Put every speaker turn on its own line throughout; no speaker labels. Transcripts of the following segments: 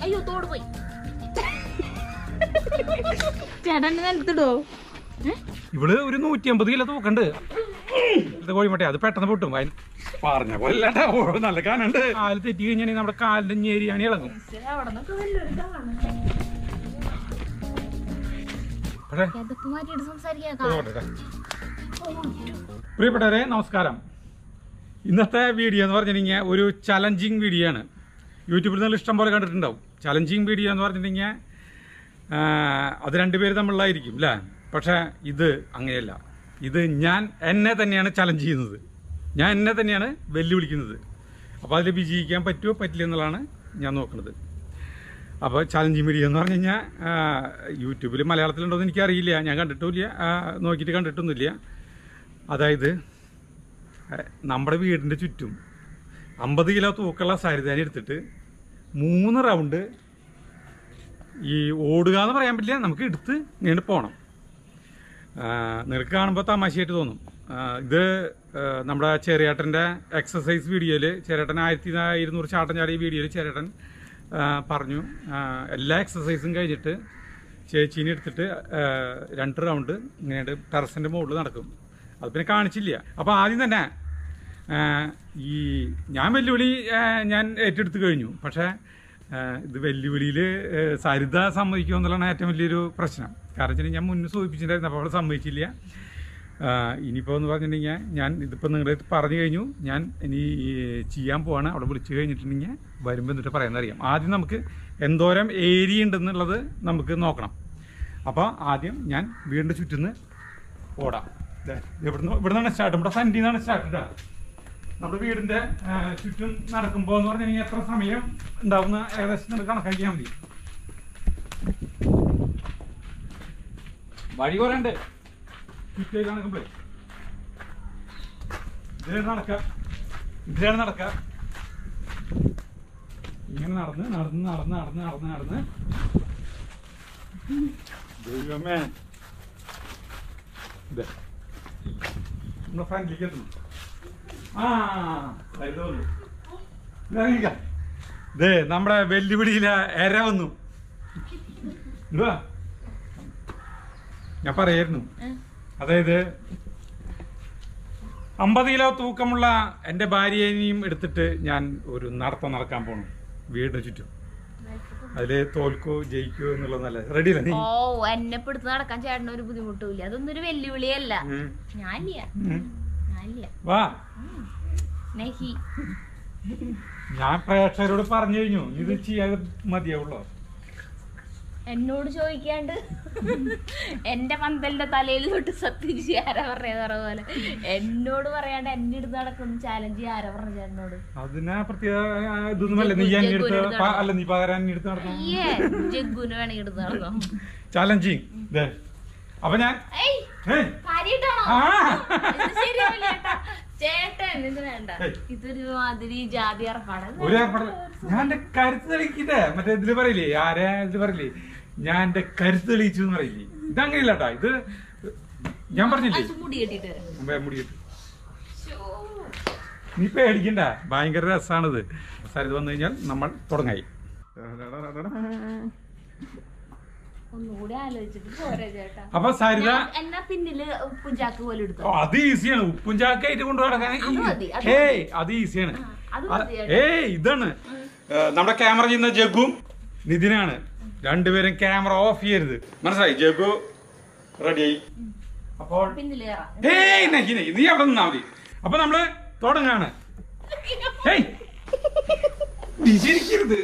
അയ്യോ തോട് പോയി. ചേട്ടൻ നിലത്തിടോ?
ഇവള് ഒരു 150 കിലോ തൂക്കണ്ട് കോഴിമുട്ട. അത് പെട്ടെന്ന് പൊട്ടും. പറഞ്ഞ പോലെ നല്ല കാനുണ്ട്. കാല് തെറ്റി കഴിഞ്ഞാൽ നമ്മുടെ കാലിന്റെ ഞേരിയാണ് ഇളകും. പ്രിയപ്പെട്ടവരെ നമസ്കാരം. ഇന്നത്തെ വീഡിയോ എന്ന് പറഞ്ഞിട്ടുണ്ടെങ്കിൽ ഒരു ചലഞ്ചിങ് വീഡിയോ ആണ്. യൂട്യൂബിൽ നിങ്ങൾ ഇഷ്ടം പോലെ കണ്ടിട്ടുണ്ടാവും. ചലഞ്ചിങ് വീഡിയോ എന്ന് പറഞ്ഞിട്ടുണ്ടെങ്കിൽ അത് രണ്ടുപേര് തമ്മിലായിരിക്കും അല്ലേ? പക്ഷേ ഇത് അങ്ങനെയല്ല. ഇത് ഞാൻ എന്നെ തന്നെയാണ് ചലഞ്ച് ചെയ്യുന്നത്. ഞാൻ എന്നെ തന്നെയാണ് വെല്ലുവിളിക്കുന്നത്. അപ്പോൾ അതിൽ വിജയിക്കാൻ പറ്റുമോ പറ്റില്ല എന്നുള്ളതാണ് ഞാൻ നോക്കുന്നത്. അപ്പോൾ ചലഞ്ചിങ് വീഡിയോ എന്ന് പറഞ്ഞു കഴിഞ്ഞാൽ യൂട്യൂബിൽ മലയാളത്തിലുണ്ടോ എന്ന് എനിക്കറിയില്ല. ഞാൻ കണ്ടിട്ടുമില്ല, നോക്കിയിട്ട് കണ്ടിട്ടൊന്നുമില്ല. അതായത് നമ്മുടെ വീടിൻ്റെ ചുറ്റും 50 കിലോ തൂക്കമുള്ള സരിതാനി എടുത്തിട്ട് 3 റൗണ്ട് ഈ ഓടുക എന്ന് പറയാൻ പറ്റില്ല, നമുക്ക് എടുത്ത് ഇങ്ങനെ പോകണം. നിനക്ക് കാണുമ്പോൾ തമാശയായിട്ട് തോന്നും. ഇത് നമ്മുടെ ചെറിയേട്ടൻ്റെ എക്സസൈസ് വീഡിയോയിൽ ചെറിയേട്ടൻ 1200 ചാട്ടം ചാടിയ വീഡിയോയിൽ ചെറിയേട്ടൻ പറഞ്ഞു എല്ലാ എക്സസൈസും കഴിഞ്ഞിട്ട് ചേച്ചീനെ എടുത്തിട്ട് 2 റൗണ്ട് ഇങ്ങനെ ടെറസിൻ്റെ മുകളിൽ നടക്കും. അത് പിന്നെ കാണിച്ചില്ല. അപ്പോൾ ആദ്യം തന്നെ ഈ ഞാൻ വെല്ലുവിളി ഞാൻ ഏറ്റെടുത്ത് കഴിഞ്ഞു. പക്ഷേ ഇത് വെല്ലുവിളിയിൽ സരിത സമ്മതിക്കുക എന്നുള്ളതാണ് ഏറ്റവും വലിയൊരു പ്രശ്നം. കാരണം വെച്ചാൽ ഞാൻ മുന്നേ സൂചിപ്പിച്ചിട്ടുണ്ടായിരുന്നു. അപ്പോൾ അവൾ സമ്മതിച്ചില്ല. ഇനിയിപ്പോൾ എന്ന് പറഞ്ഞിട്ടുണ്ടെങ്കിൽ ഞാൻ ഇതിപ്പോൾ നിങ്ങളുടെ പറഞ്ഞു കഴിഞ്ഞു. ഞാൻ ഇനി ചെയ്യാൻ പോവാണ്. അവിടെ വിളിച്ചു കഴിഞ്ഞിട്ടുണ്ടെങ്കിൽ വരുമ്പോൾ എന്നിട്ട് പറയുന്നറിയാം. ആദ്യം നമുക്ക് എന്തോരം ഏരിയ ഉണ്ടെന്നുള്ളത് നമുക്ക് നോക്കണം. അപ്പോൾ ആദ്യം ഞാൻ വീടിൻ്റെ ചുറ്റുന്ന് ഓടാം. ഇവിടെ നിന്നാണ് സ്റ്റാർട്ട്. നമ്മുടെ ഫ്രണ്ടിൽ നിന്നാണ് സ്റ്റാർട്ട് ഇടാം. നമ്മുടെ വീടിൻ്റെ ചുറ്റും നടക്കുമ്പോൾ എന്ന് പറഞ്ഞാൽ എത്ര സമയം ഉണ്ടാവുന്ന ഏകദേശം നമുക്ക് കണക്കാക്കിയാൽ മതി. വഴി കുറേ ഉണ്ട്. ചുറ്റേക്ക് നടക്കുമ്പോഴേ ഇതിലാണ് നടക്കുക. ഇങ്ങനെ നടന്ന് ദൈവമേ നമ്മുടെ ഫ്രണ്ടിലേക്ക് എത്തുന്നു. ഇതേ നമ്മുടെ വെല്ലുവിളിയിലെ എര വന്നു. ഞാൻ പറയായിരുന്നു, അതായത് 50 കിലോ തൂക്കമുള്ള എൻ്റെ ഭാര്യയെയും എടുത്തിട്ട് ഞാൻ ഒരു നടക്കാൻ പോണു വീടിന് ചുറ്റും. അതില് തോൽക്കോ ജയിക്കോ എന്നുള്ളതല്ല. റെഡി അല്ല?
ഓ, എന്നെ പെടുത്ത് നടക്കാൻ ചേട്ടന് ഒരു ബുദ്ധിമുട്ടില്ല. അതൊന്നും ഒരു വെല്ലുവിളിയല്ല.
വാ, ഞാൻ പ്രേക്ഷകരോട് പറഞ്ഞു കഴിഞ്ഞു ഇത് ചെയ്യാതെ മതിയാവുള്ളൂ.
എന്നോട് ചോദിക്കാണ്ട് എന്റെ പന്തലിന്റെ തലയിൽ തൊട്ട് സത്യം ആരാ പറഞ്ഞ പോലെ എന്നോട് പറയാണ്ട് എന്നെ എടുത്ത് നടക്കുന്ന ചാലഞ്ച് ആരാ പറഞ്ഞ ചേട്ടനോട്?
അതിനാ പ്രത്യേക ഇതൊന്നുമല്ല. നീ എന്നെ എടുത്ത് അല്ല, നീ പകരം എന്നെ എടുത്ത് നടന്നു.
ജഗ്ഗുന് വേണമെങ്കിൽ എടുത്ത് നടന്നോ
ചാലഞ്ചിങ്. അപ്പൊ ഞാൻ
ചേട്ടൻ ഇത് വേണ്ട, ഇതൊരു മാതിരി ജാതി ഏർപ്പാട്.
ഞാൻ എന്റെ കരുത്ത് തെളിയിക്കട്ടെ. മറ്റേ ഇതില് പറയില്ലേ, ആരാ ഇത് പറയില്ലേ, ഞാൻ എന്റെ കരുത്ത് തെളിയിച്ചു എന്ന് പറയില്ലേ. ഇതങ്ങനെയില്ല കേട്ടാ. ഇത് ഞാൻ പറഞ്ഞില്ലേ, മുടി കെട്ടിട്ട് നീ പേടിക്കണ്ട, ഭയങ്കര രസാണിത്. സരിത വന്നു കഴിഞ്ഞാൽ നമ്മൾ തുടങ്ങായി. അപ്പൊ സരിത അത് ഈസിയാണ്. ഉപ്പും ചാക്കായിട്ട് കൊണ്ടു നടക്കാൻ അത് ഈസിയാണ്. ഇതാണ് നമ്മുടെ ക്യാമറ ചെയ്യുന്ന ജഗ്ഗും നിതിനാണ്. രണ്ടുപേരും ക്യാമറ ഓഫ് ചെയ്യരുത്, മനസ്സിലായി? ജഗ്ഗു റെഡിയായി. അപ്പോൾ നീ അവിടെ നിന്നാ മതി. അപ്പൊ നമ്മള് തുടങ്ങാണ്. ശരിക്കരുത്.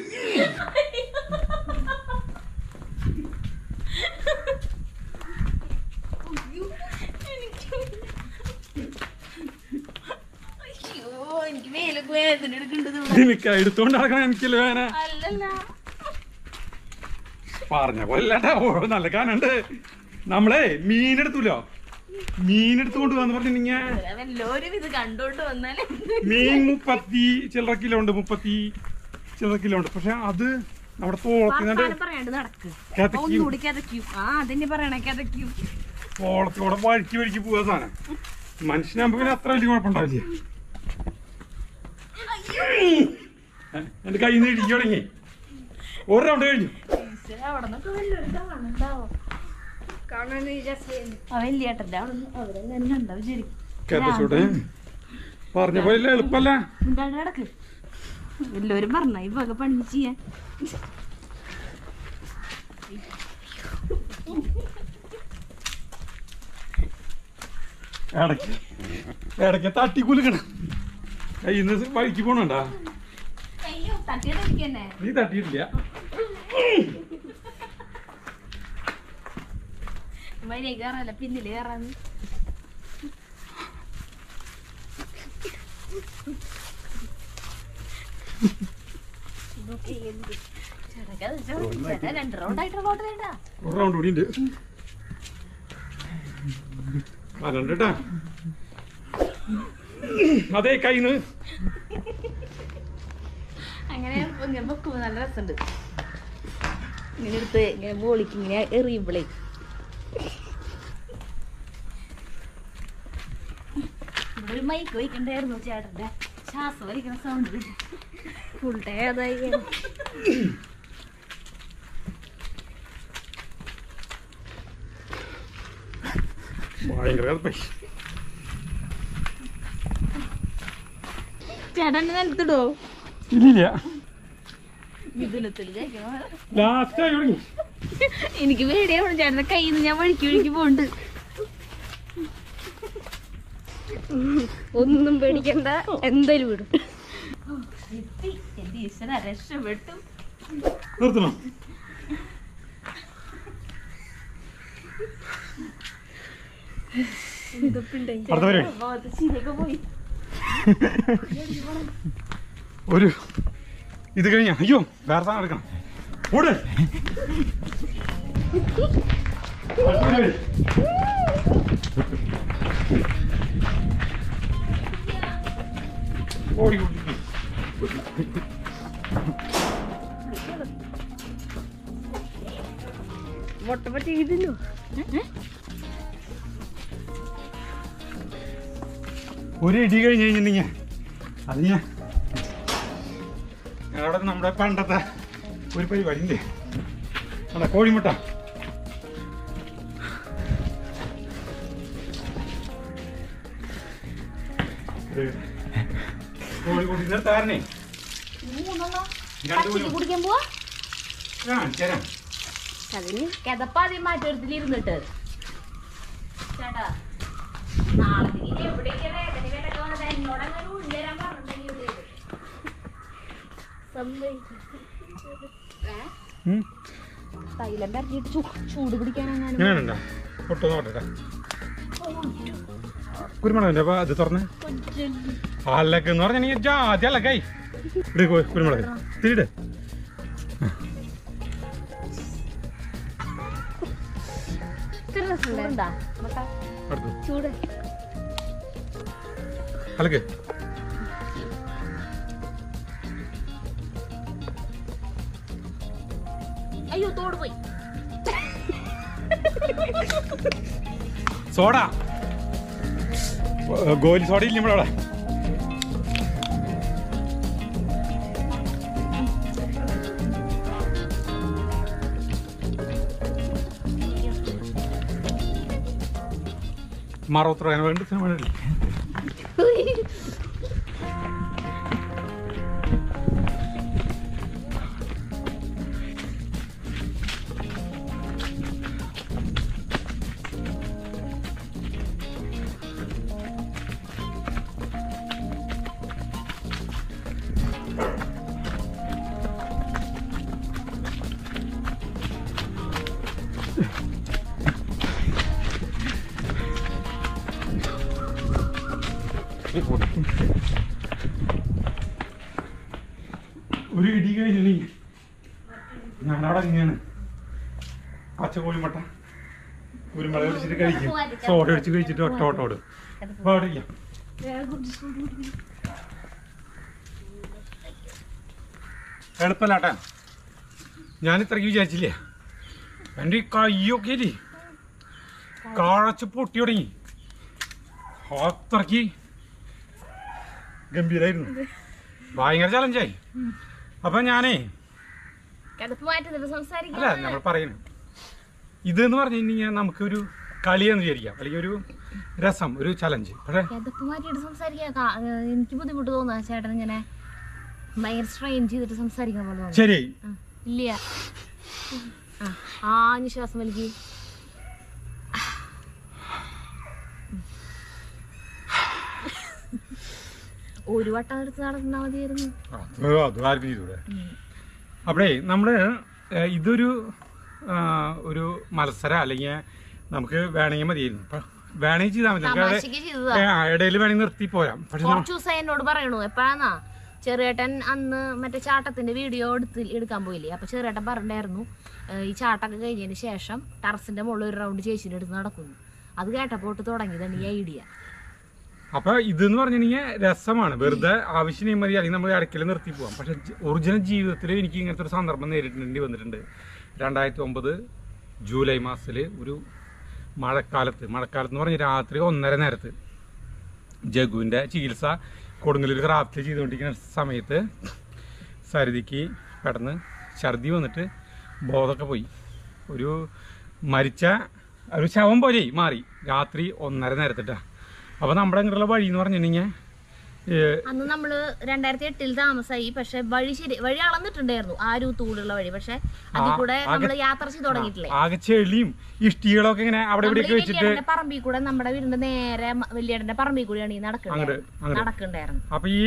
എടുത്തോണ്ട് നടക്കണം. എനിക്കല്ലേ വേന പറഞ്ഞ കൊല്ലട്ടാ. നല്ല കാനുണ്ട്. നമ്മളെ മീനെടുത്തൂലോ, മീനെടുത്ത് കൊണ്ടുപോകാന്ന് പറഞ്ഞിട്ടുണ്ടെങ്കിൽ മീൻ 30 ചില്ലറ കിലോ ഉണ്ട്, 30 ചില്ലറ കിലോ ഉണ്ട്. പക്ഷെ അത് നമ്മുടെ തോളത്തിനോട് തോളത്തോടെ വഴിക്ക് പോവാ സാധനം. മനുഷ്യനാകുമ്പോ പിന്നെ അത്ര വലിയ കുഴപ്പമുണ്ടാവില്ല. എന്റെ കയ്യിൽ നിന്ന് ഇടിച്ചു തുടങ്ങി. ഒരു റൗണ്ട് കഴിഞ്ഞു.
അവിടെ നിന്നൊക്കെ വലിയൊരു കാണുന്നുണ്ടാവോ? കാണാൻ വലിയേട്ടൻ്റെ അവിടെ അവരെല്ലാം കണ്ടാവും ശരിക്കും.
പറഞ്ഞ പോലെ എളുപ്പല്ല.
കിടക്ക് എല്ലാവരും പറഞ്ഞ ഇപ്പൊക്കെ പണി ചെയ്യാൻ.
ഇടയ്ക്ക് തട്ടി കുലുക്കണം. കയ്യിന്ന് വഴിക്ക് പോണണ്ടാ? നീ തട്ടിയിട്ടില്ല.
കയറാല്ല പിന്നില് കയറാന്ന്. രണ്ട് റൗണ്ടായിട്ട്
ഒരു റൗണ്ട് കൂടി ഉണ്ട്. വരണ്ടട്ടാ. അതേ കയ്യിന്ന്
അങ്ങനെ ഇങ്ങനെ വെക്കുമ്പോ നല്ല രസമുണ്ട്. ഇങ്ങനെ എടുത്ത് ഇങ്ങനെ ബോളിക്ക് ഇങ്ങനെ എറിയുമ്പോളേ ഇവിടെ ഒരു മൈക്ക് വയ്ക്കണ്ടായിരുന്നു. ചേട്ടന്റെ ശ്വാസം വലിക്കുന്ന സൗണ്ട് ഫുൾ ടൈം അതായി. ചേട്ടൻ നിലത്തിടോ?
ഇല്ല,
എനിക്ക് പേടിയാണ്. ചേട്ടന്റെ കയ്യിൽ നിന്ന് ഞാൻ വഴിക്ക് വഴിക്ക് പോണ്ട്. ഒന്നും പേടിക്കണ്ട, എന്തായാലും വിടും. എന്റെ ഈശ്വര രക്ഷപ്പെട്ടു.
നിർത്തണം.
പോയി
ഒരു ഇത് കഴിഞ്ഞ അയ്യോ വേറെ സാധനം എടുക്കണം. ഓട് ഓടി
മുട്ട പറ്റിയിട്ടില്ലോ.
ഒരു ഇടി കഴിഞ്ഞ് കഴിഞ്ഞിട്ടുണ്ടെങ്കിൽ അത് ഞാൻ അവിടെ നമ്മുടെ പണ്ടത്തെ ഒരു പരിപാടി ഉണ്ട്. അല്ല കോഴിമുട്ട കോഴിമുട്ടി നിർത്താറേ
കുടിക്കാൻ പോവാ.
ചേരാം.
അതിന് കിതപ്പാദ്യം മാറ്റെടുത്തിലിരുന്നിട്ട് ചേട്ടാ നാളെ എവിടേക്ക് വേദന വേദന വന്നത് എന്നോടങ്ങനെ ഉള്ളുതരാൻ പറഞ്ഞിട്ടുണ്ടെങ്കിൽ തൈലം പരത്തിയിട്ട് ചൂട് പിടിക്കാനെങ്ങാനും
കുരുമുളകിന്റെ അപ്പൊ അത് തുറന്ന് അല്ലക്കെന്ന് പറഞ്ഞ ജാതി അല്ലക്കായി കുരുമുളക് തിരിട്.
ചൂട്
അലക്ക്
അയ്യോ തോട് പോയി.
സോഡ ഗോലി സോഡ ഇല്ല നമ്മളവിടെ. മറത്ര വേണ്ട സിനിമ വേണ്ടില്ല. ഒരു ഇടി കഴിഞ്ഞി ഞാനവിടെ ഇങ്ങനെയാണ് പച്ചക്കോഴിമുട്ട കുരുമുളക് ഒഴിച്ചിട്ട് കഴിക്കും. സോഡ ഒഴിച്ച് കഴിച്ചിട്ട് ഒറ്റ ഓട്ടോട് പാടില്ല. എളുപ്പല്ലാട്ടാ. ഞാൻ ഇത്രയ്ക്ക് വിചാരിച്ചില്ല. എൻ്റെ ഈ കയ്യൊക്കെ ഇല്ലേ കാഴച്ച് പൊട്ടി തുടങ്ങി. അത്രയ്ക്ക് ഗംഭീരായിരുന്നു. ഭയങ്കര ചലഞ്ചായി. അപ്പം ഞാനേ അല്ല നമ്മൾ പറയുന്നത് ഇതെന്ന് പറഞ്ഞു കഴിഞ്ഞാൽ നമുക്കൊരു കളിയെന്ന് വിചാരിക്കാം, അല്ലെങ്കിൽ ഒരു രസം, ഒരു ചലഞ്ച്. പക്ഷേ
എനിക്ക് ബുദ്ധിമുട്ട് തോന്നാ ചേട്ടൻ ഇങ്ങനെ ഭയങ്കര സ്ട്രെയിൻ ചെയ്തിട്ട് സംസാരിക്കാൻ പോലെ.
ശരി
ഇല്ല, ആ ശ്വാസം വലിക്ക്. ഒരു വട്ടം എടുത്ത് നടന്നാ മതിയായിരുന്നു.
അപ്പഴേ നമ്മള് ഇതൊരു ഒരു മത്സരം, അല്ലെങ്കിൽ നമുക്ക് വേണമെങ്കിൽ മതിയായിരുന്നു, വേണമെങ്കിൽ ചെയ്താൽ മതി, ഇടയിൽ വേണമെങ്കിൽ നിർത്തി പോരാം. പക്ഷെ
കുറച്ച് ദിവസം എന്നോട് പറയണു എപ്പോഴാന്നാ ചെറിയേട്ടൻ അന്ന് മറ്റേ ചാട്ടത്തിന്റെ വീഡിയോ എടുക്കാൻ പോയില്ലേ, അപ്പൊ ചെറിയേട്ടൻ പറഞ്ഞായിരുന്നു ഈ ചാട്ടൊക്കെ കഴിഞ്ഞതിന് ശേഷം ടെറസിന്റെ മുകളിൽ ഒരു റൗണ്ട് ചേച്ചിന്റെ അടുത്ത് നടക്കുന്നു. അത് കേട്ടപ്പോട്ട് തുടങ്ങിയതാണ് ഈ ഐഡിയ.
അപ്പൊ ഇതെന്ന് പറഞ്ഞിട്ടുണ്ടെങ്കിൽ രസമാണ്, വെറുതെ ആവശ്യം മതി, അല്ലെങ്കിൽ നമ്മൾ ഇടയ്ക്കൽ നിർത്തി പോവാം. പക്ഷെ ഒറിജിനൽ ജീവിതത്തിൽ എനിക്ക് ഇങ്ങനത്തെ ഒരു സന്ദർഭം നേരിടേണ്ടി വന്നിട്ടുണ്ട്. 2009 ജൂലൈ മാസത്തിൽ ഒരു മഴക്കാലത്ത് എന്ന് പറഞ്ഞ രാത്രി 1:30 നേരത്ത് ജഗുവിൻ്റെ ചികിത്സ കൊടുങ്ങല്ലൂർ ക്രാഫ്റ്റ് ചെയ്തുകൊണ്ടിരിക്കുന്ന സമയത്ത് സരിതിക്ക് പെട്ടെന്ന് ഛർദി വന്നിട്ട് ബോധമൊക്കെ പോയി. ഒരു മരിച്ച ഒരു ശവം പോലെ മാറി രാത്രി 1:30 നേരത്തിട്ടാണ്. അപ്പോൾ നമ്മുടെ അങ്ങോട്ടുള്ള വഴി എന്ന് പറഞ്ഞിട്ടുണ്ടെങ്കിൽ
അന്ന് നമ്മള് 2008 താമസായി. പക്ഷെ വഴി അളന്നിട്ടുണ്ടായിരുന്നു, ആരൂത്തൂടുള്ള വഴി. പക്ഷെ അതിൽ കൂടെ നമ്മള് യാത്ര ചെയ്ത് തുടങ്ങിയിട്ടില്ലേ,
ആകെ ചെളിയും ഇഷ്ടികളൊക്കെ ഇങ്ങനെ അവിടെ ഇവിടെ വെച്ചിട്ട്
പറമ്പിൽ കൂടെ നമ്മുടെ വീടിന്റെ നേരെ വലിയേടന്റെ പറമ്പിൽ കൂടെയാണ് ഈ നടക്കണ്ടായിരുന്നു.
അപ്പൊ ഈ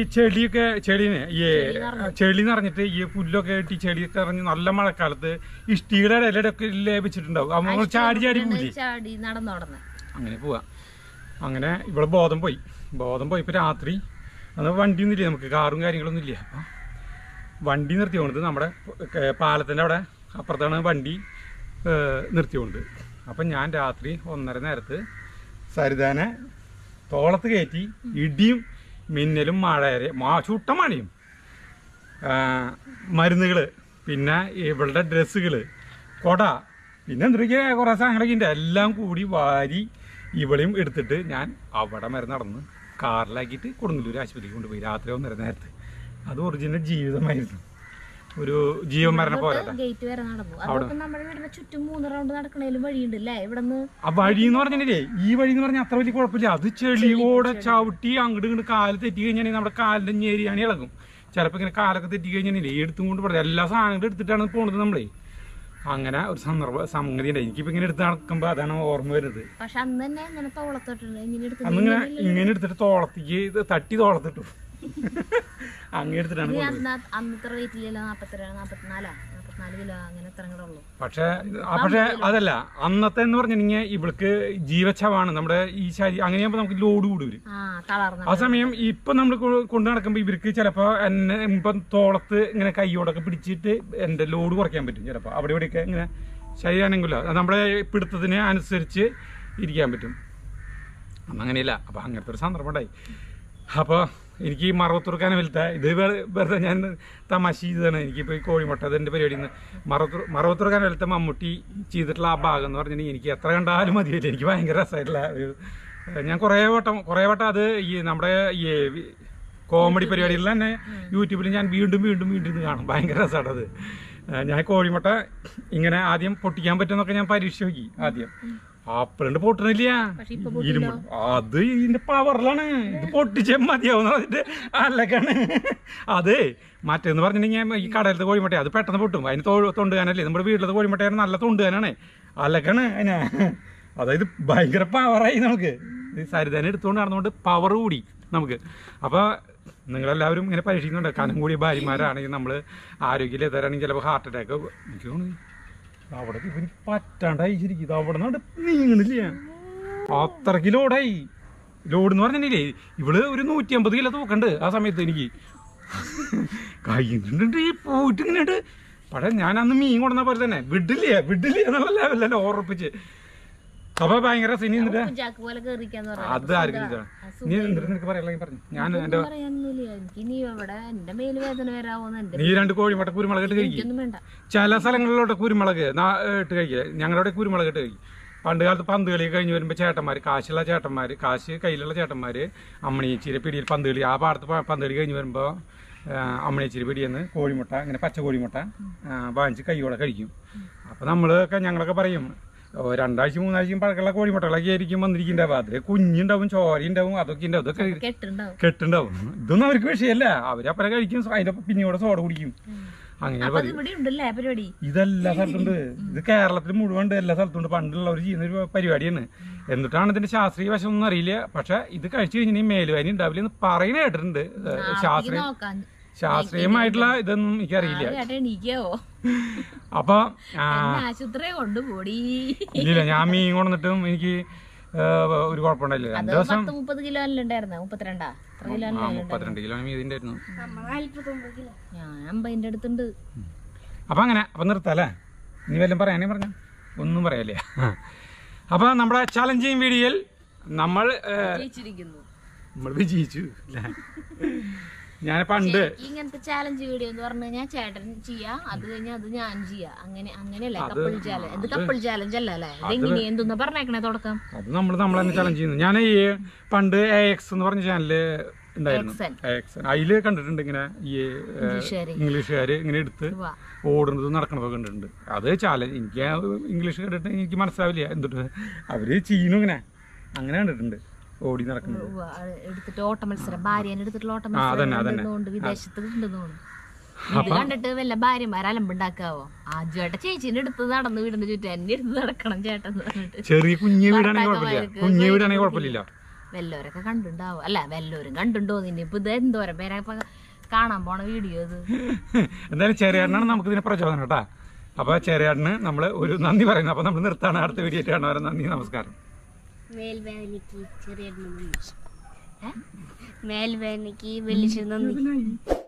ചെളി നിറഞ്ഞിട്ട് ഈ പുല്ലൊക്കെ ഇട്ടി ചെളിയൊക്കെ ഇറങ്ങി നല്ല മഴക്കാലത്ത് ഇഷ്ടിയുടെ ഇടയിലൊക്കെ ലഭിച്ചിട്ടുണ്ടാവും.
ചാടി നടന്നു
അങ്ങനെ പോവാ. അങ്ങനെ ഇവിടെ ബോധം പോയിപ്പോ രാത്രി അന്ന് വണ്ടിയൊന്നുമില്ല, നമുക്ക് കാറും കാര്യങ്ങളൊന്നും ഇല്ല. അപ്പം വണ്ടി നിർത്തിയോണ്ട് നമ്മുടെ പാലത്തിൻ്റെ അവിടെ അപ്പുറത്താണ് വണ്ടി നിർത്തിയോണ്ട്. അപ്പം ഞാൻ രാത്രി 1:30 നേരത്ത് സരിതാനെ തോളത്ത് കയറ്റി ഇടിയും മിന്നലും ചുട്ട മഴയും മരുന്നുകൾ, പിന്നെ ഇവളുടെ ഡ്രസ്സുകൾ, കൊട, പിന്നെ എന്തൊക്കെയാ കുറേ സാധനങ്ങളൊക്കെ ഉണ്ട്, എല്ലാം കൂടി വാരി ഇവളെയും എടുത്തിട്ട് ഞാൻ അവിടെ വരെ നടന്ന് കാറിലാക്കിയിട്ട് കൊടുങ്ങല്ലൂർ ആശുപത്രിക്ക് കൊണ്ടുപോയി രാത്രി 1:30 നേരത്ത്. അത് ഒറിജിനൽ ജീവിതമായിരുന്നു, ഒരു ജീവൻ മരണ പോരാട്ടം. ആ വഴി എന്ന് പറഞ്ഞില്ലേ, ഈ വഴി എന്ന് പറഞ്ഞാൽ അത്ര വലിയ കുഴപ്പമില്ല. അത് ചെളിയോടെ ചവിട്ടി അങ്ങോട്ട് ഇങ്ങോട്ട് കാല് തെറ്റി കഴിഞ്ഞാൽ നമ്മുടെ കാലിന്റെ ഞെരിയാണ് ഇളകും. ചിലപ്പോൾ ഇങ്ങനെ കാലൊക്കെ തെറ്റി കഴിഞ്ഞാൽ എടുത്തും കൊണ്ട് പറയാം, എല്ലാ സാധനങ്ങളും എടുത്തിട്ടാണ് പോണത് നമ്മളെ. അങ്ങനെ ഒരു സംഗതി ഉണ്ട്. എനിക്കിപ്പോ ഇങ്ങനെ എടുത്ത് നടക്കുമ്പോ അതാണ് ഓർമ്മ വരുന്നത്. അന്നിങ്ങനെ ഇങ്ങനെ എടുത്തിട്ട് തോളത്തേക്ക് തട്ടി തോളത്തിട്ടു, അങ്ങനെ എടുത്തിട്ടാണ്. പക്ഷെ അതല്ല, അന്നത്തെ എന്ന് പറഞ്ഞിട്ടുണ്ടെങ്കിൽ ഇവൾക്ക് ജീവച്ഛവാണ് നമ്മുടെ ഈ ശരീരം. അങ്ങനെയാകുമ്പോ നമുക്ക് ലോഡ് കൂടി വരും. ആ സമയം ഇപ്പൊ നമ്മൾ കൊണ്ടു നടക്കുമ്പോ ഇവർക്ക് ചിലപ്പോ എന്നെ ഇപ്പം തോളത്ത് ഇങ്ങനെ കൈയോടൊക്കെ പിടിച്ചിട്ട് എന്റെ ലോഡ് കുറയ്ക്കാൻ പറ്റും. ചിലപ്പോ അവിടെ ഇവിടെയൊക്കെ ഇങ്ങനെ ശരീരമാണെങ്കിലോ നമ്മുടെ പിടുത്തത്തിന് അനുസരിച്ച് ഇരിക്കാൻ പറ്റും. അങ്ങനെയില്ല. അപ്പൊ അങ്ങനത്തെ ഒരു സന്ദർഭം ഉണ്ടായി. അപ്പോൾ എനിക്ക് മറവത്തുറക്കാൻ വലുതാ ഇത് വെറുതെ ഞാൻ തമാശ ചെയ്തതാണ്. എനിക്കിപ്പോൾ ഈ കോഴിമുട്ട അതെൻ്റെ പരിപാടിയിൽ നിന്ന് മറവത്തുറക്കാൻ വലുത്ത മമ്മൂട്ടി ചെയ്തിട്ടുള്ള ആ ഭാഗം എന്ന് പറഞ്ഞിട്ടുണ്ടെങ്കിൽ എനിക്ക് എത്ര കണ്ടാലും മതിയില്ല. എനിക്ക് ഭയങ്കര രസമായിട്ടുള്ള ഒരു ഞാൻ കുറേ വട്ടം അത് ഈ നമ്മുടെ ഈ കോമഡി പരിപാടികളിൽ തന്നെ യൂട്യൂബിൽ ഞാൻ വീണ്ടും ഇരുന്ന് കാണും. ഭയങ്കര രസമാണ് അത്. ഞാൻ കോഴിമുട്ട ഇങ്ങനെ ആദ്യം പൊട്ടിക്കാൻ പറ്റുമെന്നൊക്കെ ഞാൻ പരീക്ഷ നോക്കി ആദ്യം. അപ്പഴുണ്ട് പൊട്ടണില്ല, ഇരുമ്പ് അത് ഇതിന്റെ പവറിലാണ്. ഇത് പൊട്ടിച്ചേ മതിയാവുന്ന അതിന്റെ അല്ലക്കാണ്. അതെ മറ്റേന്ന് പറഞ്ഞിട്ടുണ്ടെങ്കിൽ ഈ കടയിലത്തെ കോഴിമുട്ട അത് പെട്ടെന്ന് പൊട്ടും. അതിന് തൊണ്ടുകാനല്ലേ. നമ്മുടെ വീട്ടിലത്തെ കോഴിമുട്ടയാണ് നല്ല തൊണ്ടുകാനാണ്, അല്ലക്കാണ് അതിനെ. അതായത് ഭയങ്കര പവറായി നമുക്ക്. സരിതാനെ എടുത്തുകൊണ്ട് നടന്നുകൊണ്ട് പവർ കൂടി നമുക്ക്. അപ്പൊ നിങ്ങളെല്ലാവരും ഇങ്ങനെ പരീക്ഷിക്കുന്നുണ്ട്. കനം കൂടിയ ഭാര്യമാരാണെങ്കിൽ നമ്മൾ ആരോഗ്യമില്ലാത്തവരാണെങ്കിൽ ചിലപ്പോൾ ഹാർട്ട് അറ്റാക്ക് എനിക്ക് തോന്നുന്നു അവിടെ ഇവന് പറ്റാണ്ടായി ശരിക്കും. ഇത് അവിടെ നിന്ന് നീങ്ങണില്ല, അത്രയ്ക്ക് ലോഡായി. ലോഡ് എന്ന് പറഞ്ഞില്ലേ, ഇവള് ഒരു 150 കിലോ തൂക്കണ്ട് ആ സമയത്ത്. എനിക്ക് കയ്യുന്നുണ്ട് ഈ പോയിട്ട് ഇങ്ങനെയുണ്ട്. പക്ഷെ ഞാൻ അന്ന് മീൻ കൊണ്ടുവന്ന പോലെ തന്നെ വിടില്ല എന്നുള്ള ലെവലല്ലേ ഉറപ്പിച്ച്. അപ്പൊ ഭയങ്കര സിനി അത് ആർക്കും ഇതാണ്. നീ നിനക്ക് പറയാൻ പറഞ്ഞു. ഞാൻ നീ 2 കോഴിമുട്ട കുരുമുളക് ഇട്ട് കഴിക്കും. ചില സ്ഥലങ്ങളിലോട്ട് കുരുമുളക് ഇട്ട് കഴിക്കുക. ഞങ്ങളുടെ കുരുമുളക് ഇട്ട് കഴിക്കും. പണ്ട് കാലത്ത് പന്ത് കളി കഴിഞ്ഞ് വരുമ്പോൾ ചേട്ടന്മാർ, കാശുള്ള ചേട്ടന്മാർ, കാശ് കയ്യിലുള്ള ചേട്ടന്മാർ അമ്മണിച്ചീരെ പിടിയിൽ പന്ത് കളി, ആ പാടത്ത് പന്ത് കളി കഴിഞ്ഞ് വരുമ്പോൾ അമ്മണിച്ചിരി പിടിയെന്ന് കോഴിമുട്ട ഇങ്ങനെ പച്ച കോഴിമുട്ട വാങ്ങിച്ച് കൈയോടെ കഴിക്കും. അപ്പോൾ നമ്മളൊക്കെ ഞങ്ങളൊക്കെ പറയും 2 ആഴ്ച 3 ആഴ്ചയും പഴക്കമുള്ള കോഴിമുട്ടകളൊക്കെ ആയിരിക്കും വന്നിരിക്കുന്നുണ്ടാവും. അതിൽ കുഞ്ഞുണ്ടാവും, ചോരയുണ്ടാവും, അതൊക്കെ ഉണ്ടാവും, ഇതൊക്കെ കെട്ടുണ്ടാവും. ഇതൊന്നും അവർക്ക് വിഷയമല്ല. അവരപ്പനെ കഴിക്കും, അതിൻ്റെ പിന്നീട് സോഡ കുടിക്കും. അങ്ങനെ പറയും. ഇതെല്ലാ സ്ഥലത്തുണ്ട്. ഇത് കേരളത്തിൽ മുഴുവൻ എല്ലാ സ്ഥലത്തുണ്ട്. പണ്ടുള്ളവർ ചെയ്യുന്ന ഒരു പരിപാടിയാണ്. എന്നിട്ടാണ് ഇതിന്റെ ശാസ്ത്രീയ വശം ഒന്നും അറിയില്ല. പക്ഷെ ഇത് കഴിച്ചു കഴിഞ്ഞാൽ മേലുവേദന ഉണ്ടാവില്ല എന്ന് പറയുന്ന കേട്ടിട്ടുണ്ട്. ശാസ്ത്രീയമായിട്ടുള്ള ഇതൊന്നും എനിക്കറിയില്ല. അപ്പൊ ഇല്ല, ഞാൻ മീൻ കൊണ്ടിട്ടും എനിക്ക് ഒരു കുഴപ്പമുണ്ടായില്ല. 2 ദിവസം
32
കിലോ മീൻ ഇതിന്റെ
ഞാൻ അടുത്തുണ്ട്.
അപ്പൊ അങ്ങനെ അപ്പൊ നിർത്തല്ലേ? നീ വല്ലതും പറയാനേ പറഞ്ഞ ഒന്നും പറയാല്ലേ? അപ്പൊ നമ്മുടെ ചലഞ്ചിങ് വീഡിയോയിൽ നമ്മൾ വിജയിച്ചു. ഞാൻ പണ്ട്
ഇങ്ങനത്തെ ചാലഞ്ച് വീഡിയോ എന്ന് പറഞ്ഞു കഴിഞ്ഞാൽ ചേട്ടൻ ചെയ്യാ, അത് കഴിഞ്ഞാൽ അത് ഞാൻ ചെയ്യാ, അങ്ങനെയല്ല കപ്പിൾ ചാലഞ്ച്. എന്ത് കപ്പിൾ ചാലഞ്ച് അല്ല അല്ലേ? അതെങ്ങനെ എന്തൊന്ന് പറഞ്ഞേക്കണേ തുടക്കം? അത്
നമ്മൾ തന്നെ ചലഞ്ച് ചെയ്യുന്നു. ഞാൻ ഈ പണ്ട് AX എന്ന് പറഞ്ഞ ചാനല് ഉണ്ടായിരുന്നു. അതില് കണ്ടിട്ടുണ്ട് ഇങ്ങനെ ഈ ഇംഗ്ലീഷുകാര് ഇങ്ങനെ എടുത്ത് ഓടുന്നതും നടക്കണതൊക്കെ കണ്ടിട്ടുണ്ട്. അത് ചാലഞ്ച്. എനിക്ക് ഇംഗ്ലീഷ് കേട്ടിട്ട് എനിക്ക് മനസ്സിലാവില്ല എന്തിട്ട് അവര് ചെയ്യുന്നു ഇങ്ങനെ. അങ്ങനെ കണ്ടിട്ടുണ്ട് ഓടി നടക്കുന്നത്.
എടുത്തിട്ട് ഓട്ട മത്സരം, ഭാര്യനെ എടുത്തിട്ടുള്ള ഓട്ട മത്സരം വിദേശത്ത് ഉണ്ടെന്നോണ്ട്. ഇത് കണ്ടിട്ട് വല്ല ഭാര്യമാർ അലമ്പുണ്ടാക്കാവോ? ആദ്യമായിട്ട് ചേച്ചീന്റെ അടുത്ത് നടന്ന് വീടിന്റെ ചുറ്റും എന്നെ എടുത്ത് നടക്കണം ചേട്ടൻ പറഞ്ഞിട്ട്.
ചെറിയ കുഞ്ഞു വീടാണെങ്കിൽ കുഴപ്പമില്ല.
വല്ലവരൊക്കെ കണ്ടുണ്ടാവും. അല്ല വല്ലവരും കണ്ടുണ്ടോ? നിന്നെ ഇപ്പൊ ഇത് എന്തോരം പേരെ കാണാൻ പോണ വീഡിയോ ഇത്.
എന്തായാലും ചെറിയാടിനാണ് നമുക്ക് ഇതിനെ പ്രചോദനം കേട്ടാ. അപ്പൊ ചെറിയാടിന് നമ്മള് ഒരു നന്ദി പറയുന്നു. അപ്പൊ നമ്മൾ നിർത്താണ്. അടുത്ത വീഡിയോ ആയിട്ട് കാണുന്നവരെ നന്ദി, നമസ്കാരം.
മേൽവേദനയ്ക്ക് ചെറിയ മേൽവേദനയ്ക്ക് വലിച്ചു നന്ദി.